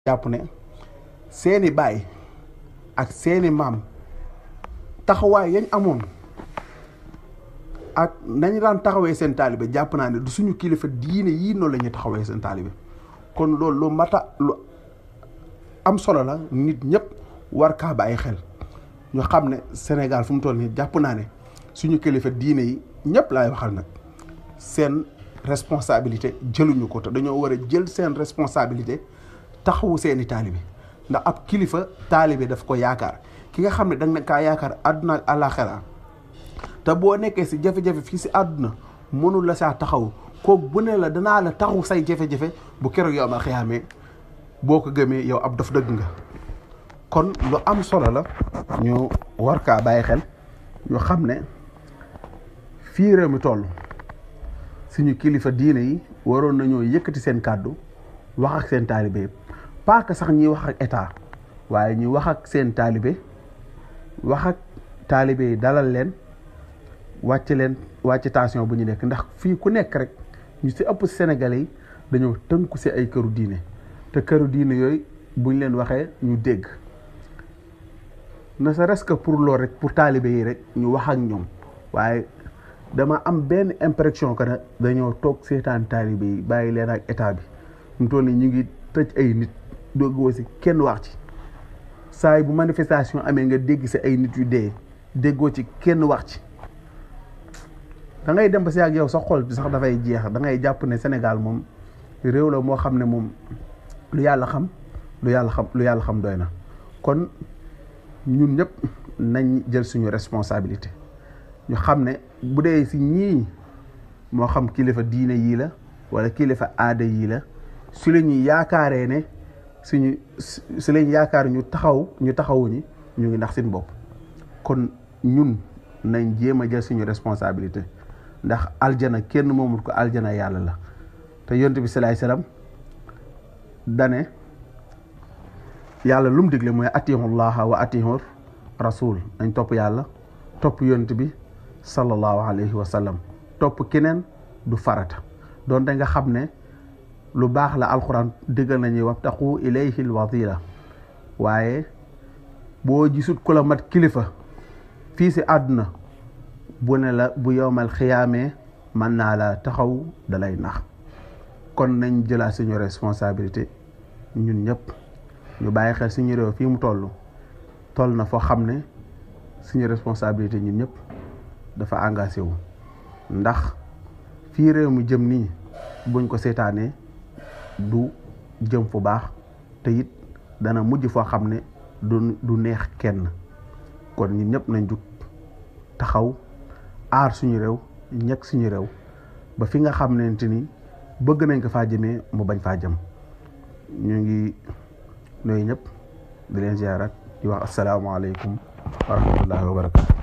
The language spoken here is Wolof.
jàpp ne seeni baay ak seeni maam taxawaay yañ amoon ak nañ daan taxawee seen taalibe jàpp naa ne du suñu kilifa diine yii noonu la ñuy taxawee seen taalibe kon loolu lu mata lu am solo la nit ñëpp war kaa bàyyi xel ñu xam ne Sénégal fu mu toll nii jàpp naa ne suñu kilifa diine yi ñëpp laay waxal nag seen responsabilité jëluñu ko te dañoo war a jël seen responsabilité taxawu seeni taalibe ndax ab kilifa taalibe daf ko yaakaar ki nga xam ne danga kaa yaakaar àdduna ak àllaaxira te boo nekkee si jafe-jafe fii si àdduna mënul la saa taxaw kooku bu ne la danaa la taxaw say jafe-jafe bu keroog yow ma xiyaamee boo ko gëmee yow ab daf dëgg nga kon lu am solo la ñu war kaa bàyyi xel ñu xam ne fii réew mi toll suñu kilifa diine yi waroon nañoo yëkkati seen kàddu wax ak seen taalibe yëpp pas que sax ñuy wax ak état waaye ñu wax ak seen taalibe wax ak taalibe yi dalal leen wàcc tension bu ñu nekk ndax fii ku nekk rek ñu si ëpp Sénégalais yi dañoo tënku si ay këru diine te këru diine yooyu buñ leen waxee ñu dégg ne serait-ce que pour loolu rek pour taalibe yi rek ñu wax ak ñoom waaye dama am benn impression que ne dañoo toog seetaan taalibe yi bàyyi leen ak état bi mu toll nii ñu ngi tëj ay nit déggoo si kenn wax ci saa yi bu manifestation amee nga dégg si ay nit yu dee déggoo ci kenn wax ci da ngay dem ba si ak yow sa xol bi sax dafay jeex da ngay jàpp ne Sénégal moom réew la moo xam ne moom lu yàlla xam lu yàlla xam doy na kon ñun ñëpp nañ jël suñu responsabilité ñu xam ne bu dee si ñii moo xam kilifa diine yii la wala kilifa aada yii la su la ñuy yaakaaree ne su lañ yaakaar ñu taxawuñu ñu ngi ndax seen bopp kon ñun nañ jéem a jël suñu responsabilité ndax aljana kenn moomul ko aljana yàlla la te yonent bi salaay salaam dane yàlla lu mu digle mooy atiihullaha wa atiihur rasul nañ topp yàlla topp yonent bi sallallahu alayhi wa sallam topp keneen du farata doon da nga xam ne lu baax la alxuraan dëggal nañuy wabtaqu ilayhi alwasila waaye boo gisut ku la mat kilifa fii si àdduna bu ne la bu yowmal xiyaamee mën naa la taxaw dalay nax kon nañ jëlaat suñu responsabilité ñun ñëpp ñu bàyyi xel suñu réew fii mu toll na foo xam ne suñu responsabilité ñun ñëpp dafa engagé wu ndax fii réew mi jëm nii buñ ko seetaanee du jëm fu baax te it dana mujj foo xam ne du neex kenn kon ñun ñëpp nañ jug taxaw aar suñu réew ñekk suñu réew ba fi nga xam ne ni bëgg nañ ko faa jëmee mu bañ faa jëm ñu ngi nuyu ñëpp di leen ziarat di wax asalaamaaleykum wa rahmatullahi wa barakatu